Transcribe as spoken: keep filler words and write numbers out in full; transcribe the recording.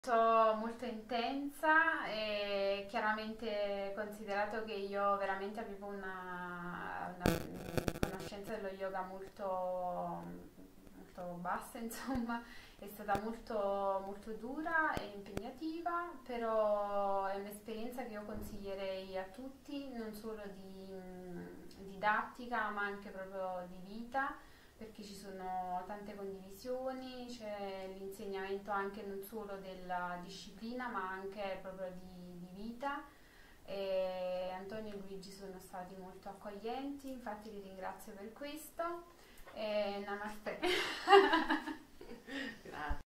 Molto, molto intensa e chiaramente considerato che io veramente avevo una, una conoscenza dello yoga molto, molto bassa, insomma, è stata molto, molto dura e impegnativa, però è un'esperienza che io consiglierei a tutti, non solo di mh, didattica, ma anche proprio di vita perché ci sono tante condivisioni, c'è l'insegnamento anche non solo della disciplina ma anche proprio di, di vita. E Antonio e Luigi sono stati molto accoglienti, infatti li ringrazio per questo. E namaste.